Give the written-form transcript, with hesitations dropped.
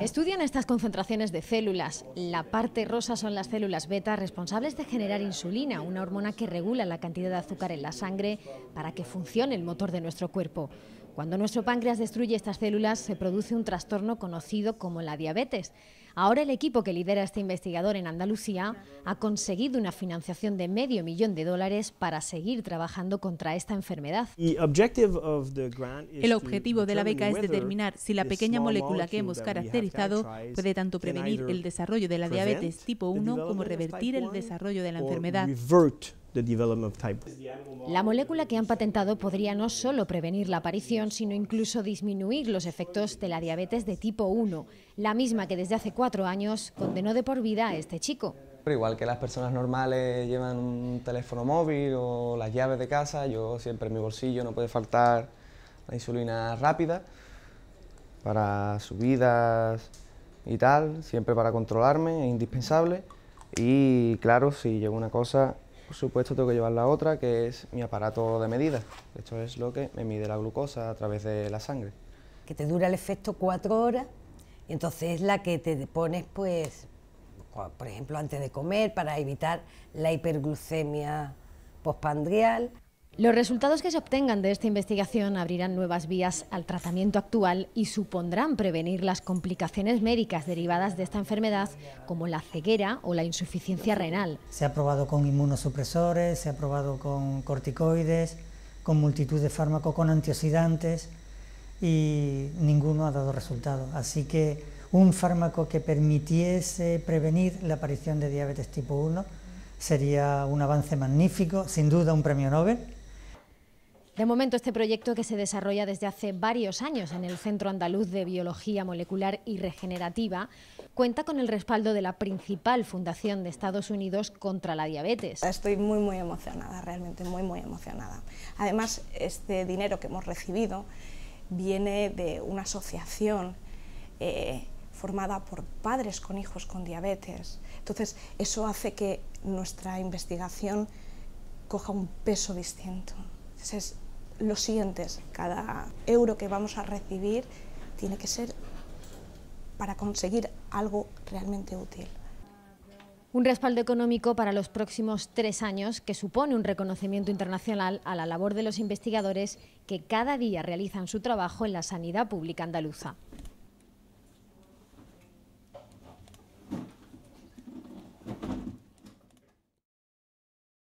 Estudian estas concentraciones de células. La parte rosa son las células beta responsables de generar insulina, una hormona que regula la cantidad de azúcar en la sangre para que funcione el motor de nuestro cuerpo. Cuando nuestro páncreas destruye estas células, se produce un trastorno conocido como la diabetes. Ahora el equipo que lidera este investigador en Andalucía ha conseguido una financiación de $500,000 para seguir trabajando contra esta enfermedad. El objetivo de la beca es determinar si la pequeña molécula que hemos caracterizado puede tanto prevenir el desarrollo de la diabetes tipo 1 como revertir el desarrollo de la enfermedad. La molécula que han patentado podría no solo prevenir la aparición, sino incluso disminuir los efectos de la diabetes de tipo 1, la misma que desde hace 4 años condenó de por vida a este chico. Igual que las personas normales llevan un teléfono móvil o las llaves de casa, yo siempre en mi bolsillo no puede faltar la insulina rápida para subidas y tal, siempre para controlarme, es indispensable. Y claro, si llevo una cosa, por supuesto tengo que llevar la otra, que es mi aparato de medida. Esto es lo que me mide la glucosa a través de la sangre. Que te dura el efecto 4 horas y entonces es la que te pones, pues, por ejemplo, antes de comer para evitar la hiperglucemia postprandial. Los resultados que se obtengan de esta investigación abrirán nuevas vías al tratamiento actual y supondrán prevenir las complicaciones médicas derivadas de esta enfermedad, como la ceguera o la insuficiencia renal. Se ha probado con inmunosupresores, se ha probado con corticoides, con multitud de fármacos, con antioxidantes, y ninguno ha dado resultado. Así que un fármaco que permitiese prevenir la aparición de diabetes tipo 1 sería un avance magnífico, sin duda un premio Nobel. De momento, este proyecto, que se desarrolla desde hace varios años en el Centro Andaluz de Biología Molecular y Regenerativa, cuenta con el respaldo de la principal fundación de Estados Unidos contra la diabetes. Estoy muy emocionada, realmente muy emocionada. Además, este dinero que hemos recibido viene de una asociación formada por padres con hijos con diabetes. Entonces, eso hace que nuestra investigación coja un peso distinto. Entonces, lo sientes, cada euro que vamos a recibir tiene que ser para conseguir algo realmente útil. Un respaldo económico para los próximos 3 años que supone un reconocimiento internacional a la labor de los investigadores que cada día realizan su trabajo en la sanidad pública andaluza.